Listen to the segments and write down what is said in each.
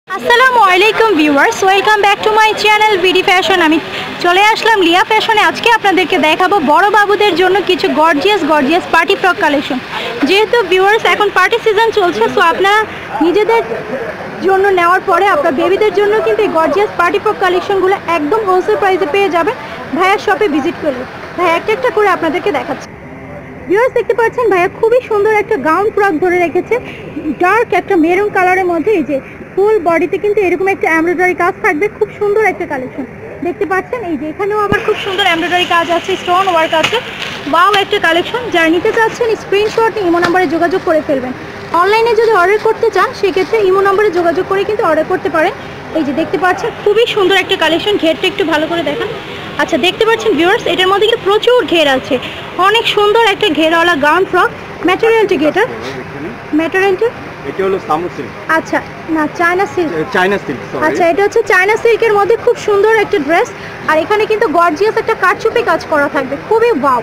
আসসালামু আলাইকুম viewers, welcome back to my channel BD fashion. আমি চলে আসলাম লিয়া ফ্যাশনে। আজকে আপনাদেরকে দেখাবো বড় বাবুদের জন্য কিছু গর্জিয়াস পার্টি ফ্রক কালেকশন। যেহেতু ভিউয়ার্স এখন পার্টি সিজন চলছে, সো আপনারা নিজেদের জন্য নেওয়ার পরে আপনার বেবিদের জন্য কিন্তু এই গর্জিয়াস পার্টি ফ্রক কালেকশনগুলো একদম হোলসেল প্রাইসে পেয়ে যাবেন ভাইয়ার শপে ভিজিট করলে। ভাইয়া একটা করে আপনাদেরকে দেখাচ্ছি। ভিউয়ার্স দেখতে পাচ্ছেন ভাইয়া খুবই সুন্দর একটা গাউন ফ্রক ধরে রেখেছে, ডার্ক একটা মেরুন কালারের মধ্যে। এই যে ফুল বডিতে কিন্তু এরকম একটা এমব্রয়ডারি কাজ থাকবে, খুব সুন্দর একটা কালেকশন দেখতে পাচ্ছেন। এই যে এখানেও আবার খুব সুন্দর এমব্রয়ডারি কাজ আছে, স্টোন ওয়ার্ক আছে। ওয়াও একটা কালেকশন। যারা নিতে চাচ্ছেন স্ক্রিনশট ইমো নাম্বারে যোগাযোগ করে ফেলবেন। অনলাইনে যদি অর্ডার করতে চান সেক্ষেত্রে ইমো নাম্বারে যোগাযোগ করে কিন্তু অর্ডার করতে পারেন। এই যে দেখতে পাচ্ছেন খুবই সুন্দর একটা কালেকশন। ঘেরটা একটু ভালো করে দেখান। আচ্ছা দেখতে পাচ্ছেন ভিউয়ার্স, এটার মধ্যে কিন্তু প্রচুর ঘের আছে, অনেক সুন্দর একটা ঘেরওয়ালা গাউন ফ্রক। ম্যাটেরিয়ালটা কি এটা? ম্যাটেরিয়ালটা এটা হলো সামু সিল্ক। আচ্ছা না, চায়না সিল্ক। সরি। আচ্ছা এটা হচ্ছে চায়না সিল্কের মধ্যে খুব সুন্দর একটা ড্রেস, আর এখানে কিন্তু গর্জিয়াস একটা কারচুপি কাজ করা থাকবে, খুবই ওয়াও।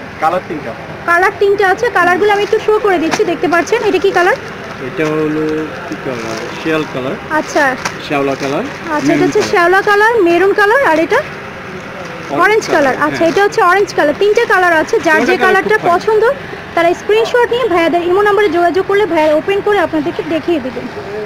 কালার তিনটা আছে, কালারগুলো আমি একটু শো করে দিচ্ছি। দেখতে পাচ্ছেন এটা কি কালার? এটা হলো কি কালার? শিয়াল কালার। আচ্ছা শ্যাওলা কালার। আচ্ছা এটা হচ্ছে শ্যাওলা কালার, মেরুন কালার, আর এটা অরেঞ্জ কালার। আচ্ছা এটা হচ্ছে অরেঞ্জ কালার। তিনটে কালার আছে, যার যে কালারটা পছন্দ তারা স্ক্রিনশট নিয়ে ভাইয়াদের ইমো নম্বরে যোগাযোগ করলে ভাইয়া ওপেন করে আপনাদেরকে দেখিয়ে দিবেন।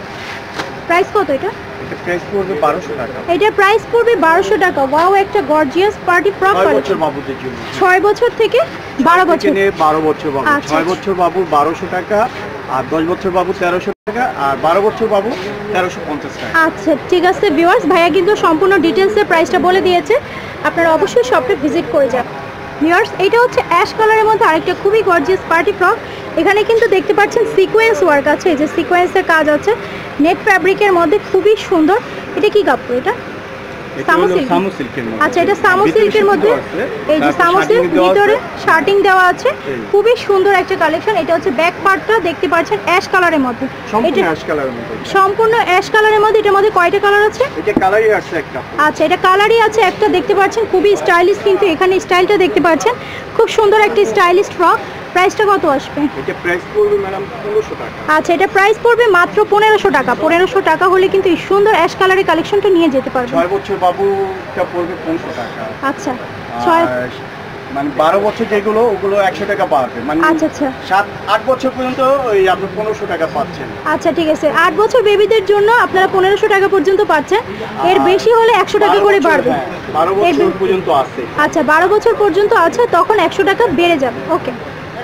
প্রাইস কত এটা? এটা প্রাইস পড়বে 1200 টাকা। এটা প্রাইস পড়বে 1200 টাকা। ওয়াও একটা গর্জিয়াস পার্টি ফ্রক কালেকশন। 6 বছর বাবুদের জন্য। 6 বছর থেকে 12 বছর। 12 বছর বাবু। 6 বছর বাবু 1200 টাকা, আর 10 বছর বাবু 1300 টাকা, আর 12 বছর বাবু 1350 টাকা। আচ্ছা ঠিক আছে ভিউয়ার্স, ভাইয়া কিন্তু সম্পূর্ণ ডিটেইলসে প্রাইসটা বলে দিয়েছে, আপনারা অবশ্যই শপে ভিজিট করে যাবেন। ভিউয়ার্স এটা হচ্ছে অ্যাশ কালারের মধ্যে আরেকটা খুবই গর্জিয়াস পার্টি ফ্রক। এখানে কিন্তু দেখতে পাচ্ছেন সিকোয়েন্স ওয়ার্ক আছে, এই যে সিকোয়েন্সের কাজ আছে নেট ফ্যাব্রিকের মধ্যে, খুবই সুন্দর। এটা কি কাপড়? এটা সামু সিল্কের মধ্যে। আচ্ছা এটা সামু সিল্কের মধ্যে, এই যে সামু সিল্ক, ভিতরে শার্টিং দেওয়া আছে, খুবই সুন্দর একটা কালেকশন। এটা হচ্ছে ব্যাক পার্টটা দেখতে পাচ্ছেন অ্যাশ কালারের মধ্যে, সম্পূর্ণ অ্যাশ কালারের মধ্যে। সম্পূর্ণ অ্যাশ কালারের মধ্যে। এটার মধ্যে কয়টা কালার আছে? এটা কালারই আছে একটা। আচ্ছা এটা কালারই আছে একটা, দেখতে পাচ্ছেন খুবই স্টাইলিশ, কিন্তু এখানে স্টাইলটা দেখতে পাচ্ছেন খুব সুন্দর একটা স্টাইলিশ ফ্রক। প্রাইসটা কত আসবে? এটা প্রাইস পড়বে ম্যাডাম 1500 টাকা। আচ্ছা এটা প্রাইস পড়বে মাত্র 1500 টাকা। 1500 টাকা হলে কিন্তু এই সুন্দর অ্যাশ কালারের কালেকশনটা নিয়ে যেতে পারবেন। 6 বছর বাবুটা পড়বে 500 টাকা। আচ্ছা 6 মানে 12 বছর যেগুলো ওগুলো 100 টাকা পাবে। মানে আচ্ছা আচ্ছা 7-8 বছর পর্যন্ত ওই আপনি 1500 টাকা পাচ্ছেন। আচ্ছা ঠিক আছে, 8 বছর বেবিদের জন্য আপনারা 1500 টাকা পর্যন্ত পাচ্ছেন। এর বেশি হলে 100 টাকা করে বাড়বে। 12 বছর পর্যন্ত আছে। আচ্ছা 12 বছর পর্যন্ত আছে, তখন 100 টাকা বেড়ে যাবে। ওকে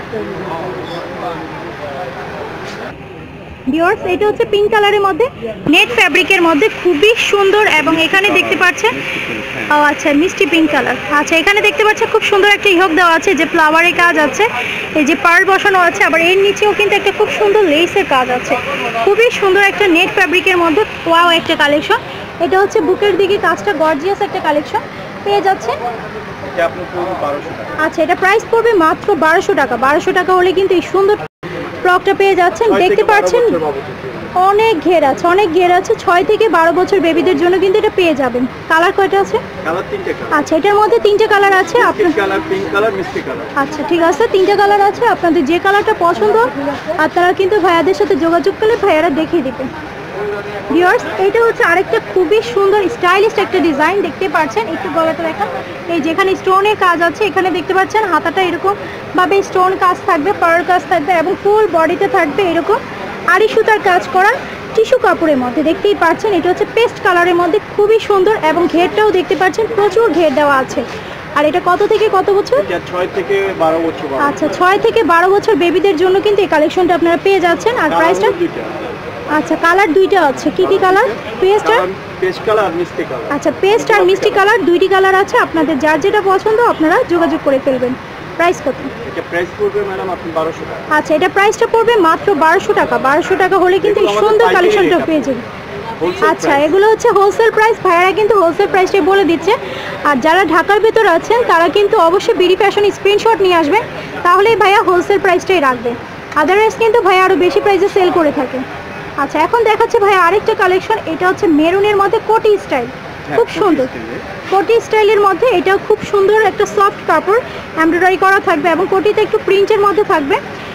ভিউয়ার্স এটা হচ্ছে পিঙ্ক কালারের মধ্যে নেট ফ্যাব্রিকের মধ্যে, খুবই সুন্দর। এবং এখানে দেখতে পাচ্ছেন ও আচ্ছা মিষ্টি পিঙ্ক কালার। আচ্ছা এখানে দেখতে পাচ্ছেন খুব সুন্দর একটা ইহক দেওয়া আছে, যে ফ্লাওয়ারের কাজ আছে, এই যে পার্ল বসানো আছে, আবার এর নিচেও কিন্তু একটা খুব সুন্দর লেসের কাজ আছে, খুবই সুন্দর একটা নেট ফ্যাব্রিকের মধ্যে। ওয়াও একটা কালেকশন। এটা হচ্ছে বুকের দিকে কাজটা গর্জিয়াস একটা কালেকশন পেয়ে যাচ্ছে। আচ্ছা এটা প্রাইস পড়বে মাত্র 1200 টাকা। 1200 টাকা হলে কিন্তু এই সুন্দর ফ্রকটা পেয়ে যাচ্ছেন। দেখতে পাচ্ছেন অনেক ঘের আছে, অনেক ঘের আছে। 6 থেকে 12 বছর বেবিদের জন্য কিন্তু এটা পেয়ে যাবেন। কালার কয়টা আছে? কালার 3টা কালার। আচ্ছা এটার মধ্যে 3টে কালার আছে। আপনার কালার, পিঙ্ক কালার, মিষ্টি কালার। আচ্ছা ঠিক আছে 3টে কালার আছে, আপনাদের যে কালারটা পছন্দ আপনারা কিন্তু ভাইয়াদের সাথে যোগাযোগ করলে ভাইয়ারা দেখিয়ে দিবেন। ভিউয়ার্স এটা হচ্ছে আরেকটা খুবই সুন্দর স্টাইলিশ একটা ডিজাইন, দেখতে পাচ্ছেন। একটু গলাটা দেখেন, এই যেখানে স্টোনের কাজ আছে, এখানে দেখতে পাচ্ছেন হাতাটা এরকম ভাবে স্টোন কাজ থাকবে, পার্ল কাজ থাকবে, এবং ফুল বডিতে থাকবে এরকম আড়ি সুতার কাজ করা টিস্যু কাপড়ের মধ্যে। দেখতেই পাচ্ছেন এটা হচ্ছে পেস্ট কালারের মধ্যে, খুবই সুন্দর। এবং ঘেরটাও দেখতে পাচ্ছেন প্রচুর ঘের দেওয়া আছে। আর এটা কত থেকে কত বছর? 6 থেকে 12 বছর। আচ্ছা 6 থেকে 12 বছর বেবিদের জন্য কিন্তু এই কালেকশনটা আপনারা পেয়ে যাচ্ছেন। আর প্রাইসটা? আচ্ছা কালার 2টা আছে। কি কি কালার? পেস্ট কালার আর মিষ্টি কালার। আচ্ছা পেস্ট আর মিষ্টি কালার 2টি কালার আছে, আপনাদের যার যেটা পছন্দ আপনারা যোগাযোগ করে ফেলবেন। প্রাইস কত? এটা প্রাইস পড়বে ম্যাডাম আপনি 1200 টাকা। আচ্ছা এটা প্রাইসটা পড়বে মাত্র 1200 টাকা। 1200 টাকা হলে কিন্তু এই সুন্দর কালেকশনটা পেয়ে যাবেন। আচ্ছা এগুলো হচ্ছে হোলসেল প্রাইস, ভাইয়ারা কিন্তু হোলসেল প্রাইসটাই বলে দিচ্ছে। আর যারা ঢাকার ভেতর আছেন তারা কিন্তু অবশ্যই বিডি ফ্যাশন স্ক্রিনশট নিয়ে আসবেন, তাহলেই ভাইয়া হোলসেল প্রাইসটাই রাখবে। আদারওয়াইজ কিন্তু ভাইয়া আরও বেশি প্রাইসে সেল করে থাকে। আচ্ছা এখন দেখাচ্ছে ভাইয়া আরেকটা কালেকশন। এটা হচ্ছে মেরুনের মধ্যে কোটি স্টাইল, খুব সুন্দর কোটি স্টাইলের মধ্যে। এটা খুব সুন্দর একটা সফট কাপড়, এমব্রয়ডারি করা থাকবে এবং কোটিতে একটু প্রিন্টের মধ্যে থাকবে।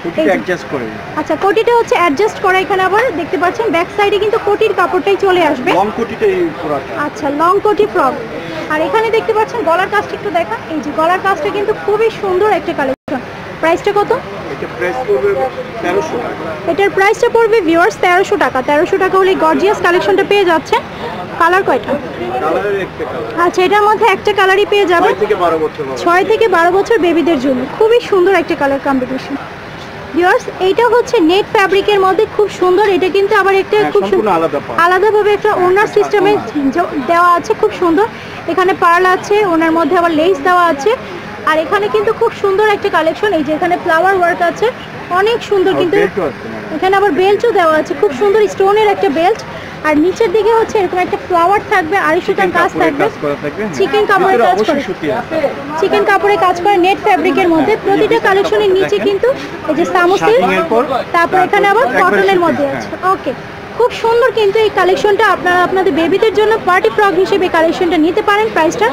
কোটিটা অ্যাডজাস্ট করে। আচ্ছা, কোটিটা হচ্ছে অ্যাডজাস্ট করা। এখানে আবার দেখতে পাচ্ছেন ব্যাক সাইডে কিন্তু কোটির কাপড়টাই চলে আসবে। লং কোটিটাই পুরোটা। আচ্ছা, লং কোটি ফ্রক। আর এখানে দেখতে পাচ্ছেন গলার কাজটা একটু দেখান। এই যে গলার কাজটা কিন্তু খুবই সুন্দর একটা কালেকশন। প্রাইসটা কত? এটা প্রাইস পড়বে 1300 টাকা। এটার প্রাইসটা পড়বে ভিউয়ার্স 1300 টাকা। 1300 টাকা হলে গর্জিয়াস কালেকশনটা পেয়ে যাচ্ছেন। কালার কয়টা? কালারের একটা কালার। আচ্ছা, এটার মধ্যে একটা কালারই পেয়ে যাবেন। 6 থেকে 12 বছর। 6 থেকে 12 বছর বেবিদের জন্য খুবই সুন্দর একটা কালার কম্বিনেশন। ভিউয়ার্স, এইটা হচ্ছে নেট ফ্যাব্রিকের মধ্যে খুব সুন্দর। এটা কিন্তু আবার একটা খুব আলাদাভাবে একটা ওনার সিস্টেমে দেওয়া আছে, খুব সুন্দর। এখানে পার্ল আছে, ওনার মধ্যে আবার লেস দেওয়া আছে। আর এখানে কিন্তু খুব সুন্দর একটা কালেকশন। এই যে এখানে ফ্লাওয়ার ওয়ার্ক আছে, অনেক সুন্দর। কিন্তু এখানে আবার বেল্টও দেওয়া আছে, খুব সুন্দর স্টোনের একটা বেল্ট। আর নিচের দিকে হচ্ছে এরকম একটা ফ্লাওয়ার থাকবে, আড়াই সুতার কাজ থাকবে, চিকেন কাপড়ের কাজ করে, চিকেন কাপড়ের কাজ করে নেট ফ্যাব্রিকের মধ্যে। প্রতিটা কালেকশনের নিচে কিন্তু এই যে সামুসিল, তারপর এখানে আবার কটনের মধ্যে আছে। ওকে, খুব সুন্দর। কিন্তু এই কালেকশনটা আপনারা আপনাদের বেবিদের জন্য পার্টি ফ্রক হিসেবে কালেকশনটা নিতে পারেন। প্রাইসটা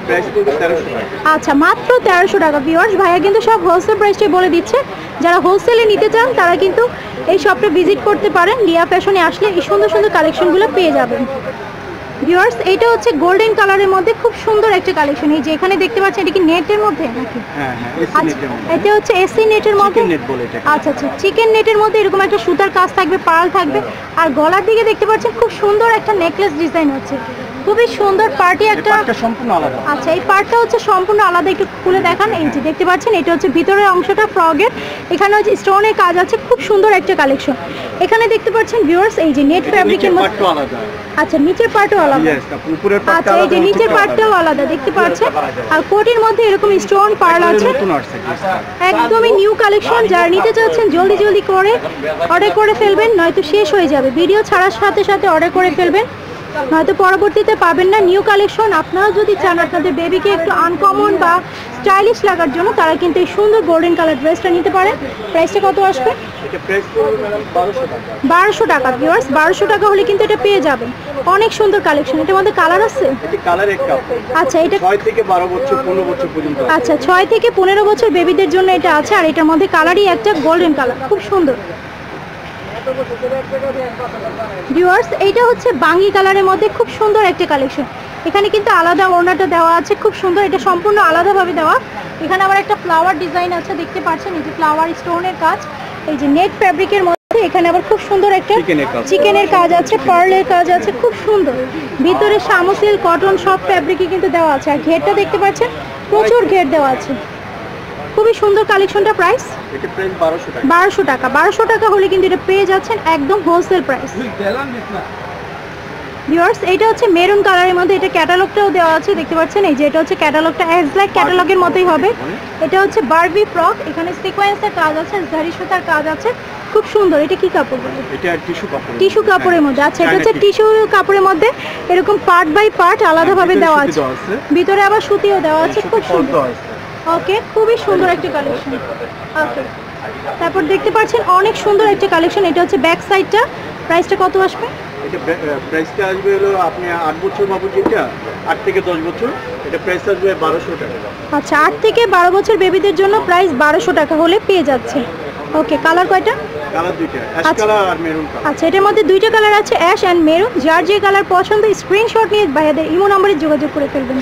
আচ্ছা মাত্র 1300 টাকা। ভিউয়ার্স, ভাইয়া কিন্তু সব হোলসেল প্রাইসটাই বলে দিচ্ছে। যারা হোলসেলে নিতে চান তারা কিন্তু এই শপটা ভিজিট করতে পারেন। লিয়া ফ্যাশনে আসলে এই সুন্দর সুন্দর কালেকশনগুলো পেয়ে যাবেন। ভিউয়ার্স, এটা হচ্ছে গোল্ডেন কালারের মধ্যে খুব সুন্দর একটা কালেকশন। এই যে এখানে দেখতে পাচ্ছেন, এটা কি নেটের মধ্যে নাকি? হ্যাঁ, এটা হচ্ছে এসি নেটের মধ্যে। আচ্ছা আচ্ছা, চিকেন নেটের মধ্যে এরকম একটা সুতার কাজ থাকবে, পার্ল থাকবে। আর গলার দিকে দেখতে পাচ্ছেন খুব সুন্দর একটা নেকলেস ডিজাইন হচ্ছে, খুবই সুন্দর। পার্টি একটা সম্পূর্ণ আলাদা। আচ্ছা, এই পার্টটা হচ্ছে সম্পূর্ণ আলাদা। একটু খুলে দেখান। এই যে দেখতে পাচ্ছেন, এটা হচ্ছে ভিতরের অংশটা ফ্রগের। এখানে হচ্ছে স্টোনের কাজ আছে, খুব সুন্দর একটা কালেকশন। এখানে দেখতে পাচ্ছেন ভিউয়ার্স, এই যে নেট ফ্যাব্রিকের মধ্যে। আচ্ছা, নিচের পার্টও আলাদা। আচ্ছা, এই যে নিচের পার্টটাও আলাদা দেখতে পাচ্ছেন। আর কোটির মধ্যে এরকম স্টোন পার্ল আছে, একদমই নিউ কালেকশন। যারা নিতে চাচ্ছেন জলদি জলদি করে অর্ডার করে ফেলবেন, নয়তো শেষ হয়ে যাবে। ভিডিও ছাড়ার সাথে সাথে অর্ডার করে ফেলবেন, নয়তো পরবর্তীতে পাবেন না। New collection. আপনারা যদি চান আপনাদের বেবিকে একটু আনকমন বা স্টাইলিশ লাগার জন্য, তারা কিন্তু এই সুন্দর গোল্ডেন কালার ড্রেসটা নিতে পারেন। প্রাইসটা কত আসবে? 1200 টাকা। ভিউয়ার্স, 1200 টাকা হলে কিন্তু এটা পেয়ে যাবেন। অনেক সুন্দর কালেকশন। এটার মধ্যে কালার আছে? আচ্ছা, এটা 6 থেকে 12 বছর 15 বছর পর্যন্ত। আচ্ছা, 6 থেকে 15 বছর বেবিদের জন্য এটা আছে। আর এটার মধ্যে কালারই একটা গোল্ডেন কালার, খুব সুন্দর। ভিউয়ার্স, এইটা হচ্ছে বাঙ্গি কালারের মধ্যে খুব সুন্দর একটা কালেকশন। এখানে কিন্তু আলাদা ওড়নাটা দেওয়া আছে, খুব সুন্দর। এটা সম্পূর্ণ আলাদাভাবে দেওয়া। এখানে আবার একটা ফ্লাওয়ার ডিজাইন আছে, দেখতে পাচ্ছেন। এই যে ফ্লাওয়ার স্টোনের কাজ, এই যে নেট ফ্যাব্রিকের মধ্যে। এখানে আবার খুব সুন্দর একটা চিকেনের কাজ আছে, পার্লের কাজ আছে, খুব সুন্দর। ভিতরে সামুসিল, কটন সব ফ্যাব্রিকই কিন্তু দেওয়া আছে। আর ঘেরটা দেখতে পাচ্ছেন, প্রচুর ঘের দেওয়া আছে, খুবই সুন্দর কালেকশনটা। প্রাইস 1200 টাকা। 1200 টাকা হলে কিন্তু এটা পেয়ে যাচ্ছেন একদম হোলসেল প্রাইস। ভিউয়ার্স, এটা হচ্ছে মেরুন কালারের মধ্যে। এটা ক্যাটালগটাও দেওয়া আছে, দেখতে পাচ্ছেন। এই যে এটা হচ্ছে ক্যাটালগটা, অ্যাজ লাইক ক্যাটালগের মতোই হবে। এটা হচ্ছে বারবি ফ্রক। এখানে সিকোয়েন্সের কাজ আছে, জারি সুতার কাজ আছে, খুব সুন্দর। এটা কি কাপড় বলে? এটা টিস্যু কাপড়। টিস্যু কাপড়ের মধ্যে। আচ্ছা, এটা হচ্ছে টিস্যু কাপড়ের মধ্যে এরকম পার্ট বাই পার্ট আলাদাভাবে দেওয়া আছে। ভিতরে আবার সুতিও দেওয়া আছে, খুব সুন্দর। ওকে, খুবই সুন্দর একটা কালেকশন। ওকে, তারপর দেখতে পাচ্ছেন অনেক সুন্দর একটা কালেকশন। এটা হচ্ছে ব্যাক সাইডটা। প্রাইসটা কত আসবে? এটা প্রাইসটা আসবে হলো আপনি 8 বছর বাবু, যেটা 8 থেকে 10 বছর, এটা প্রাইস আসবে 1200 টাকা। আচ্ছা, 8 থেকে 12 বছর বেবিদের জন্য প্রাইস 1200 টাকা হলে পেয়ে যাচ্ছে। ওকে, কালার কয়টা? কালার দুইটা, অ্যাশ কালার আর মেরুন কালার। আচ্ছা, এটার মধ্যে দুইটা কালার আছে, অ্যাশ এন্ড মেরুন। যার যে কালার পছন্দ স্ক্রিনশট নিয়ে ভাইয়াদের ইমো নম্বরে যোগাযোগ করে ফেলবেন।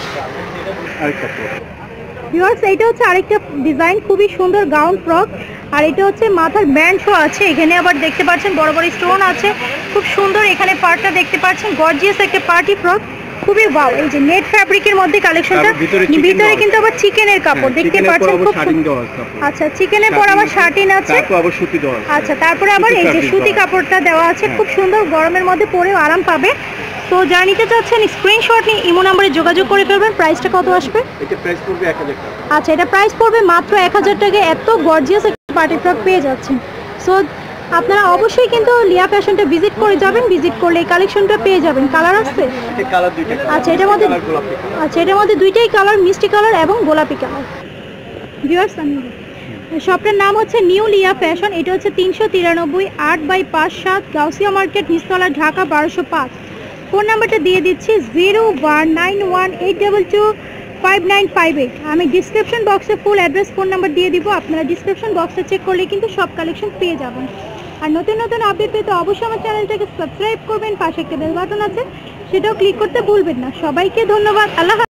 ভিউয়ার্স, এইটা হচ্ছে আরেকটা ডিজাইন, খুবই সুন্দর গাউন ফ্রক। আর এটা হচ্ছে মাথার ব্যান্ড শো আছে। এখানে আবার দেখতে পাচ্ছেন বড় বড় স্টোন আছে, খুব সুন্দর। এখানে পার্টটা দেখতে পাচ্ছেন, গর্জিয়াস একটা পার্টি ফ্রক, খুবই ওয়াও। এই যে নেট ফ্যাব্রিকের মধ্যে কালেকশনটা, ভিতরে কিন্তু আবার চিকেনের কাপড় দেখতে পাচ্ছেন। আচ্ছা, চিকেনের পর আবার শার্টিন আছে, আচ্ছা, তারপরে আবার এই যে সুতি কাপড়টা দেওয়া আছে, খুব সুন্দর। গরমের মধ্যে পরেও আরাম পাবে। তো যারা নিতে চাচ্ছেন স্ক্রিনশট নিয়ে ইমো নম্বরে যোগাযোগ করে ফেলবেন। প্রাইসটা কত আসবে? এটা প্রাইস পড়বে 1000 টাকা। আচ্ছা, এটা প্রাইস পড়বে মাত্র 1000 টাকা। এত গর্জিয়াস একটা পার্টি ফ্রক পেয়ে যাচ্ছেন। সো আপনারা অবশ্যই কিন্তু লিয়া ফ্যাশনটা ভিজিট করে যাবেন। ভিজিট করলে এই কালেকশনটা পেয়ে যাবেন। কালার আছে? এটা কালার দুইটা। আচ্ছা, এটার মধ্যে দুইটাই কালার, মিষ্টি কালার এবং গোলাপি কালার। ভিউয়ার্স, শপটার নাম হচ্ছে নিউ লিয়া ফ্যাশন। এটা হচ্ছে 393 8/5/7 গাউসিয়া মার্কেট, নিচতলা, ঢাকা 1205। ফোন নাম্বারটা দিয়ে দিচ্ছি 019182 5958। আমি ডিসক্রিপশন বক্সে ফুল অ্যাড্রেস ফোন নাম্বার দিয়ে দিব, আপনারা ডিসক্রিপশন বক্সে চেক করলে কিন্তু সব কালেকশন পেয়ে যাবেন। আর নতুন নতুন আপডেট পেতে অবশ্যই আমার চ্যানেলটাকে সাবস্ক্রাইব করবেন, পাশে একটা বেল বাটন আছে সেটাও ক্লিক করতে ভুলবেন না। সবাইকে ধন্যবাদ, আল্লাহ।